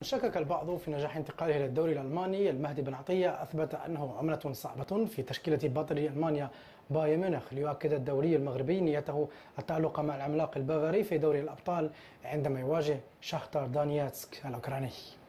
شكك البعض في نجاح انتقاله إلى الدوري الألماني. المهدي بن عطية أثبت أنه عملة صعبة في تشكيلة بطل ألمانيا بايرن ميونخ، ليؤكد الدوري المغربي نيته التألق مع العملاق البافاري في دوري الأبطال عندما يواجه شاختار دونيتسك الأوكراني.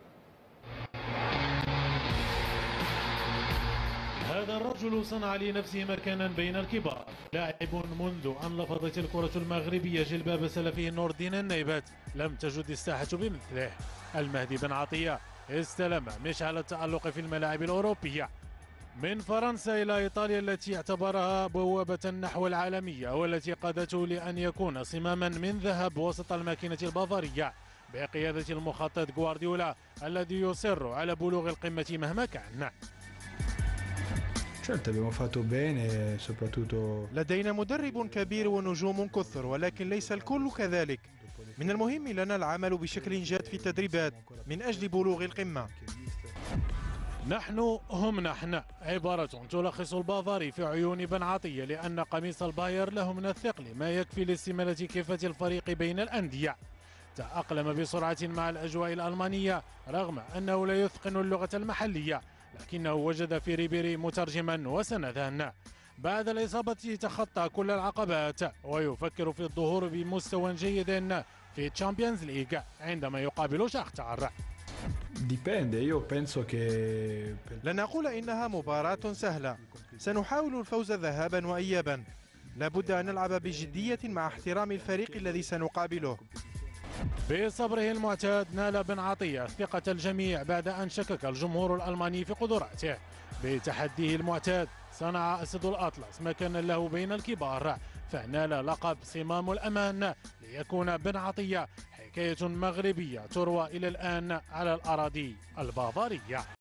هذا الرجل صنع لنفسه مكانا بين الكبار، لاعب منذ أن لفظت الكرة المغربية جلباب سلفه نور الدين النيبات لم تجد الساحة بمثله. المهدي بن عطية استلم مشعل التألق في الملاعب الأوروبية، من فرنسا إلى إيطاليا التي اعتبرها بوابة نحو العالمية، والتي قادته لأن يكون صماما من ذهب وسط الماكينة البافارية بقيادة المخطط غوارديولا الذي يصر على بلوغ القمة مهما كان. لدينا مدرب كبير ونجوم كثر، ولكن ليس الكل كذلك. من المهم لنا العمل بشكل جاد في التدريبات من أجل بلوغ القمة. نحن هم نحن، عبارة تلخص البافاري في عيون بن عطية، لأن قميص الباير له من الثقل ما يكفي لاستمالة كفة الفريق بين الأندية. تأقلم بسرعة مع الأجواء الألمانية رغم أنه لا يتقن اللغة المحلية، لكنه وجد في ريبيري مترجما وسندا. بعد الإصابة تخطى كل العقبات ويفكر في الظهور بمستوى جيد في تشامبيونز ليج عندما يقابل شاختار. لن أقول إنها مباراة سهلة، سنحاول الفوز ذهابا وإيابا. لابد أن نلعب بجدية مع احترام الفريق الذي سنقابله. بصبره المعتاد نال بن عطية ثقة الجميع بعد أن شكك الجمهور الألماني في قدراته. بتحديه المعتاد صنع أسد الأطلس مكانا له بين الكبار، فنال لقب صمام الأمان ليكون بن عطية حكاية مغربية تروى إلى الآن على الأراضي البافارية.